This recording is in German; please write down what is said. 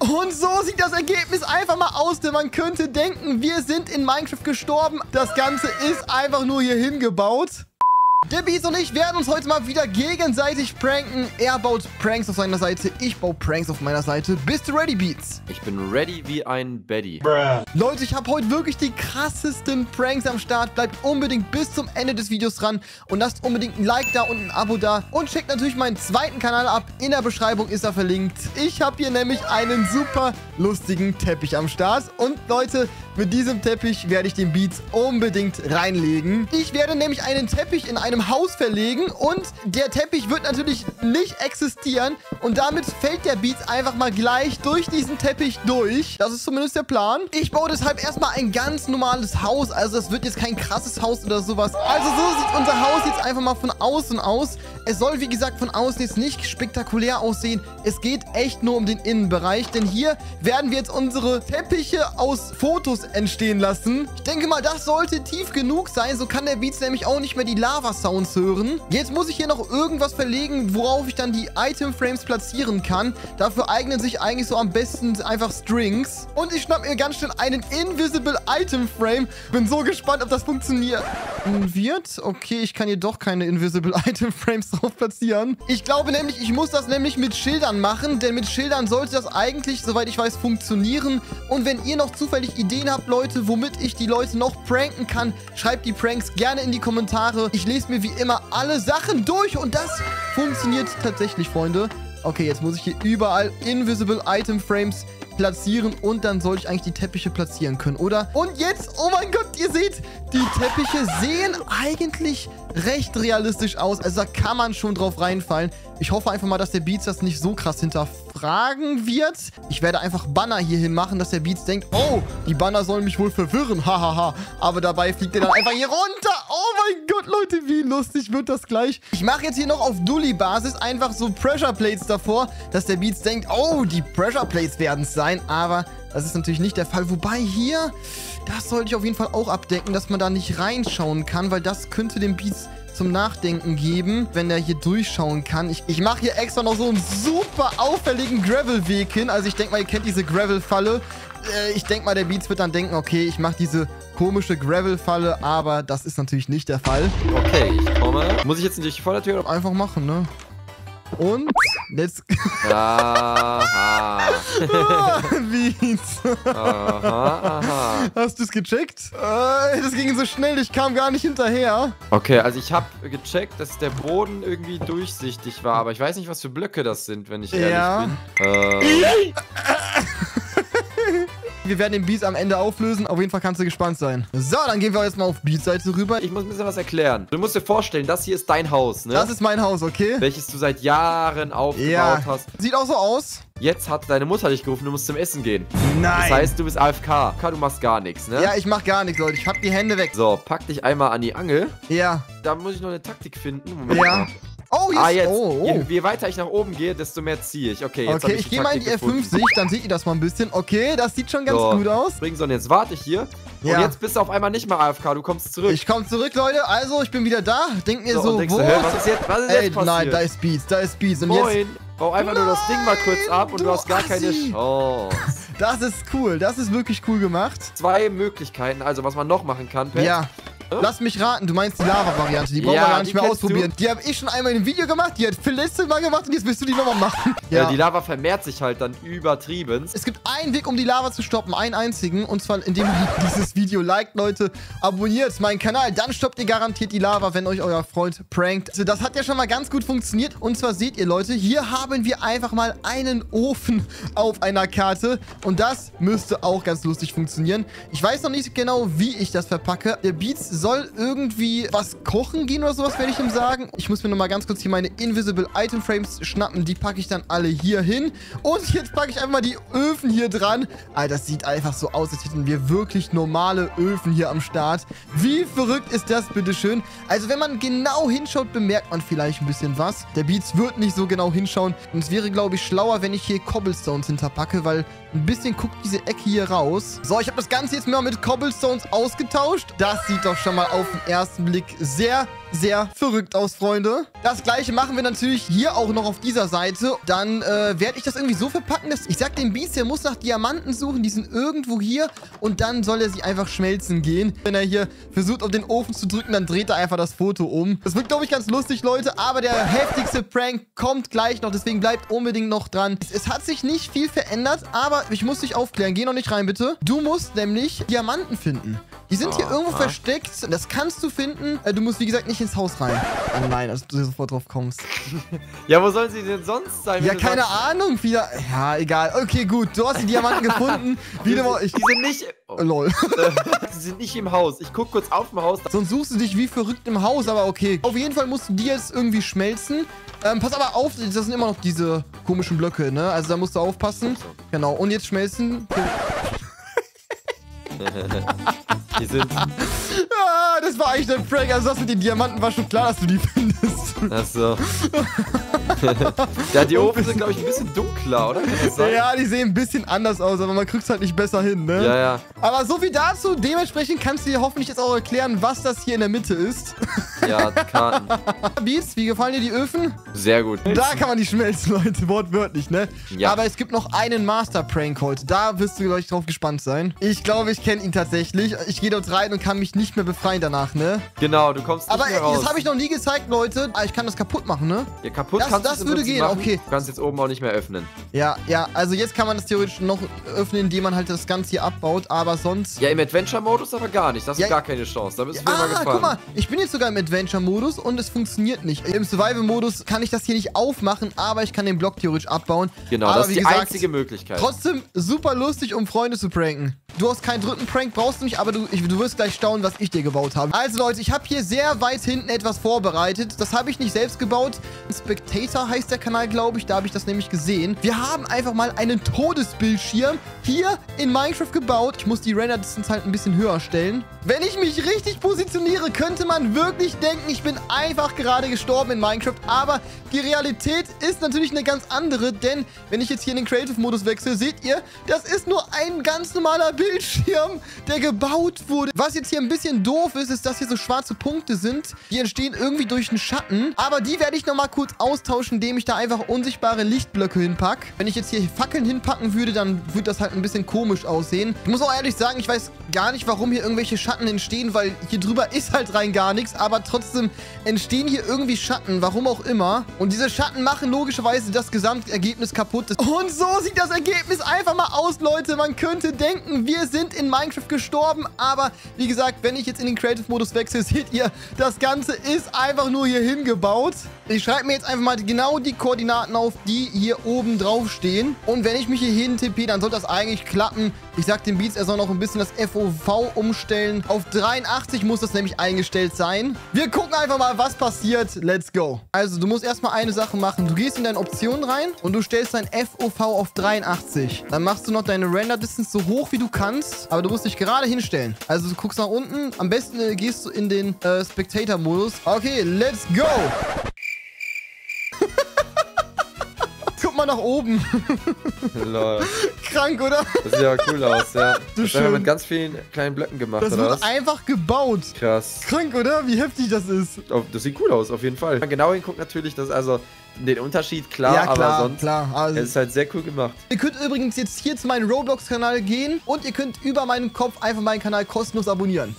Und so sieht das Ergebnis einfach mal aus, denn man könnte denken, wir sind in Minecraft gestorben. Das Ganze ist einfach nur hier hingebaut. Der Beats und ich werden uns heute mal wieder gegenseitig pranken. Er baut Pranks auf seiner Seite, ich baue Pranks auf meiner Seite. Bist du ready, Beats? Ich bin ready wie ein Baddy. Leute, ich habe heute wirklich die krassesten Pranks am Start. Bleibt unbedingt bis zum Ende des Videos dran und lasst unbedingt ein Like da und ein Abo da. Und checkt natürlich meinen zweiten Kanal ab. In der Beschreibung ist er verlinkt. Ich habe hier nämlich einen super lustigen Teppich am Start. Und Leute, mit diesem Teppich werde ich den Beats unbedingt reinlegen. Ich werde nämlich einen Teppich in einem Haus verlegen und der Teppich wird natürlich nicht existieren und damit fällt der Beats einfach mal gleich durch diesen Teppich durch. Das ist zumindest der Plan. Ich baue deshalb erstmal ein ganz normales Haus, also das wird jetzt kein krasses Haus oder sowas. Also so sieht unser Haus jetzt einfach mal von außen aus. Es soll, wie gesagt, von außen jetzt nicht spektakulär aussehen. Es geht echt nur um den Innenbereich, denn hier werden wir jetzt unsere Teppiche aus Fotos entstehen lassen. Ich denke mal, das sollte tief genug sein, so kann der Beats nämlich auch nicht mehr die Lava-Sounds hören. Jetzt muss ich hier noch irgendwas verlegen, worauf ich dann die Item-Frames platzieren kann. Dafür eignen sich eigentlich so am besten einfach Strings. Und ich schnapp mir ganz schnell einen Invisible Item-Frame. Bin so gespannt, ob das funktioniert. Wird? Okay, ich kann hier doch keine Invisible Item-Frames drauf platzieren. Ich glaube nämlich, ich muss das nämlich mit Schildern machen, denn mit Schildern sollte das eigentlich, soweit ich weiß, funktionieren. Und wenn ihr noch zufällig Ideen habt, Leute, womit ich die Leute noch pranken kann, schreibt die Pranks gerne in die Kommentare. Ich lese mir wie immer alle Sachen durch und das funktioniert tatsächlich, Freunde. Okay, jetzt muss ich hier überall Invisible Item Frames platzieren und dann sollte ich eigentlich die Teppiche platzieren können, oder? Und jetzt, oh mein Gott, ihr seht, die Teppiche sehen eigentlich recht realistisch aus. Also da kann man schon drauf reinfallen. Ich hoffe einfach mal, dass der Beats das nicht so krass hinterfragen wird. Ich werde einfach Banner hierhin machen, dass der Beats denkt, oh, die Banner sollen mich wohl verwirren, hahaha. Aber dabei fliegt er dann einfach hier runter. Oh mein Gott, Leute, wie lustig wird das gleich. Ich mache jetzt hier noch auf Dully-Basis einfach so Pressure Plates davor, dass der Beats denkt, oh, die Pressure Plates werden es sein. Aber das ist natürlich nicht der Fall. Wobei hier, das sollte ich auf jeden Fall auch abdecken, dass man da nicht reinschauen kann, weil das könnte dem Beats zum Nachdenken geben, wenn er hier durchschauen kann. Ich mache hier extra noch so einen super auffälligen Gravel-Weg hin. Also ich denke mal, ihr kennt diese Gravel-Falle. Ich denke mal, der Beats wird dann denken, okay, ich mache diese komische Gravel-Falle, aber das ist natürlich nicht der Fall. Okay, ich komme. Muss ich jetzt durch die Vordertür? Einfach machen, ne? Und let's... Aha. Beats. Aha. Hast du es gecheckt? Das ging so schnell, ich kam gar nicht hinterher. Okay, also ich habe gecheckt, dass der Boden irgendwie durchsichtig war, aber ich weiß nicht, was für Blöcke das sind, wenn ich ehrlich bin. Wir werden den Beats am Ende auflösen. Auf jeden Fall kannst du gespannt sein. So, dann gehen wir jetzt mal auf Beats-Seite rüber. Ich muss ein bisschen was erklären. Du musst dir vorstellen, das hier ist dein Haus, ne? Das ist mein Haus, okay? Welches du seit Jahren aufgebaut hast. Sieht auch so aus. Jetzt hat deine Mutter dich gerufen, du musst zum Essen gehen. Nein. Das heißt, du bist AFK. Du machst gar nichts, ne? Ja, ich mach gar nichts, Leute. Ich hab die Hände weg. So, pack dich einmal an die Angel. Ja. Da muss ich noch eine Taktik finden. Moment ja. mal. Oh, jetzt. Oh. Je weiter ich nach oben gehe, desto mehr ziehe ich. Okay, jetzt okay, ich gehe mal in die F50, dann seht ihr das mal ein bisschen. Okay, das sieht schon ganz gut aus. Springson, jetzt warte ich hier. Ja. Und jetzt bist du auf einmal nicht mehr AFK, du kommst zurück. Ich komme zurück, Leute. Also, ich bin wieder da. Denk mir so, wo? Was ist jetzt passiert? Nein, da ist Beats. Und Moin. Jetzt... Bau einfach nur das Ding mal kurz ab und du hast gar keine Chance. Das ist cool. Das ist wirklich cool gemacht. 2 Möglichkeiten, also was man noch machen kann, Pet. Ja. Lass mich raten, du meinst die Lava-Variante. Die brauchen wir gar nicht mehr ausprobieren. Die habe ich schon einmal in einem Video gemacht, die hat Phil letztes Mal gemacht und jetzt willst du die nochmal machen. Ja, die Lava vermehrt sich halt dann übertrieben. Es gibt einen Weg, um die Lava zu stoppen, einen einzigen. Und zwar, indem ihr dieses Video liked, Leute. Abonniert meinen Kanal, dann stoppt ihr garantiert die Lava, wenn euch euer Freund prankt. Also das hat ja schon mal ganz gut funktioniert. Und zwar seht ihr, Leute, hier haben wir einfach mal einen Ofen auf einer Karte. Und das müsste auch ganz lustig funktionieren. Ich weiß noch nicht genau, wie ich das verpacke. Der Beats soll irgendwie was kochen gehen oder sowas, werde ich ihm sagen. Ich muss mir nochmal ganz kurz hier meine Invisible Item Frames schnappen. Die packe ich dann alle hier hin. Und jetzt packe ich einfach mal die Öfen hier dran. Alter, das sieht einfach so aus, als hätten wir wirklich normale Öfen hier am Start. Wie verrückt ist das, bitteschön? Also, wenn man genau hinschaut, bemerkt man vielleicht ein bisschen was. Der Beats wird nicht so genau hinschauen. Und es wäre, glaube ich, schlauer, wenn ich hier Cobblestones hinterpacke, weil ein bisschen guckt diese Ecke hier raus. So, ich habe das Ganze jetzt mal mit Cobblestones ausgetauscht. Das sieht doch schon schon mal auf den ersten Blick sehr, sehr verrückt aus, Freunde. Das gleiche machen wir natürlich hier auch noch auf dieser Seite. Dann werde ich das irgendwie so verpacken, dass ich sag dem Beast, der muss nach Diamanten suchen. Die sind irgendwo hier und dann soll er sie einfach schmelzen gehen. Wenn er hier versucht, auf den Ofen zu drücken, dann dreht er einfach das Foto um. Das wird, glaube ich, ganz lustig, Leute. Aber der heftigste Prank kommt gleich noch. Deswegen bleibt unbedingt noch dran. Es hat sich nicht viel verändert, aber ich muss dich aufklären. Geh noch nicht rein, bitte. Du musst nämlich Diamanten finden. Die sind hier irgendwo versteckt. Das kannst du finden. Du musst, wie gesagt, nicht ins Haus rein. Oh nein, dass du sofort drauf kommst. Ja, wo sollen sie denn sonst sein? Ja, keine Ahnung. Wieder. Ja, egal. Okay, gut. Du hast die Diamanten gefunden. Wieder mal. Die sind nicht... Oh, lol. Die sind nicht im Haus. Ich guck kurz auf dem Haus. Sonst suchst du dich wie verrückt im Haus, aber okay. Auf jeden Fall musst du die jetzt irgendwie schmelzen. Pass aber auf, das sind immer noch diese komischen Blöcke, ne? Also da musst du aufpassen. Genau. Und jetzt schmelzen. Die sind... Das war eigentlich dein Prank. Also das mit den Diamanten war schon klar, dass du die findest. Ach so. Ja, die Ofen sind, glaube ich, ein bisschen dunkler, oder? Kann das sein? Ja, die sehen ein bisschen anders aus, aber man kriegt es halt nicht besser hin, ne? Ja, ja. Aber so viel dazu. Dementsprechend kannst du dir hoffentlich jetzt auch erklären, was das hier in der Mitte ist. Ja, Karten. Beats, wie gefallen dir die Öfen? Sehr gut. Da kann man die schmelzen, Leute. Wortwörtlich, ne? Ja. Aber es gibt noch einen Master-Prank heute. Da wirst du, glaube ich, drauf gespannt sein. Ich glaube, ich kenne ihn tatsächlich. Ich gehe dort rein und kann mich nicht mehr befreien danach, ne? Genau, du kommst nicht Aber mehr raus. das habe ich noch nie gezeigt, Leute. Ah, ich kann das kaputt machen, ne? Ja, kaputt Das würde gehen, machen. okay. Du kannst jetzt oben auch nicht mehr öffnen. Ja, also jetzt kann man das theoretisch noch öffnen, indem man halt das Ganze hier abbaut, aber sonst... Ja, im Adventure-Modus aber gar nicht. Da hast du Ja, gar keine Chance. Da bist du mir mal gefahren. Guck mal, ich bin jetzt sogar im Adventure-Modus und es funktioniert nicht. Im Survival-Modus kann ich das hier nicht aufmachen, aber ich kann den Block theoretisch abbauen. Genau, aber das ist wie die gesagt, einzige Möglichkeit. Trotzdem super lustig, um Freunde zu pranken. Du hast keinen dritten Prank, brauchst du nicht, aber du wirst gleich staunen, was ich dir gebaut habe. Also Leute, ich habe hier sehr weit hinten etwas vorbereitet. Das habe ich nicht selbst gebaut. Spectator heißt der Kanal, glaube ich. Da habe ich das nämlich gesehen. Wir haben einfach mal einen Todesbildschirm hier in Minecraft gebaut. Ich muss die Render-Distance halt ein bisschen höher stellen. Wenn ich mich richtig positioniere, könnte man wirklich denken, ich bin einfach gerade gestorben in Minecraft. Aber die Realität ist natürlich eine ganz andere, denn wenn ich jetzt hier in den Creative-Modus wechsle, seht ihr, das ist nur ein ganz normaler Bildschirm, der gebaut wurde. Was jetzt hier ein bisschen doof ist, ist, dass hier so schwarze Punkte sind. Die entstehen irgendwie durch einen Schatten. Aber die werde ich nochmal kurz austauschen, indem ich da einfach unsichtbare Lichtblöcke hinpacke. Wenn ich jetzt hier Fackeln hinpacken würde, dann würde das halt ein bisschen komisch aussehen. Ich muss auch ehrlich sagen, ich weiß gar nicht, warum hier irgendwelche Schatten entstehen, weil hier drüber ist halt rein gar nichts. Aber trotzdem entstehen hier irgendwie Schatten, warum auch immer. Und diese Schatten machen logischerweise das Gesamtergebnis kaputt. Und so sieht das Ergebnis einfach mal aus, Leute. Man könnte denken, wir sind in Minecraft gestorben. Aber wie gesagt, wenn ich jetzt in den Creative-Modus wechsle, seht ihr, das Ganze ist einfach nur hier hingebaut. Ich schreibe mir jetzt einfach mal genau die Koordinaten auf, die hier oben drauf stehen. Und wenn ich mich hier hin tippe, dann soll das eigentlich klappen. Ich sag dem Beats, er soll noch ein bisschen das FOV umstellen. Auf 83 muss das nämlich eingestellt sein. Wir gucken einfach mal, was passiert. Let's go. Also, du musst erstmal eine Sache machen. Du gehst in deine Optionen rein und du stellst dein FOV auf 83. Dann machst du noch deine Render-Distance so hoch, wie du kannst. Aber du musst dich gerade hinstellen. Also, du guckst nach unten. Am besten gehst du in den Spectator-Modus. Okay, let's go. Guck mal nach oben. Lol. Krank, oder? Das sieht ja cool aus, ja. Das haben wir schön. mit ganz vielen kleinen Blöcken gemacht, Das oder wird was? einfach gebaut. Krass. Krank, oder? Wie heftig das ist. Oh, das sieht cool aus, auf jeden Fall. Wenn man genau hinguckt natürlich, das ist also den Unterschied, klar, Ja, klar, aber sonst klar. Also, es ist halt sehr cool gemacht. ihr könnt übrigens jetzt hier zu meinem Roblox-Kanal gehen und ihr könnt über meinen Kopf einfach meinen Kanal kostenlos abonnieren.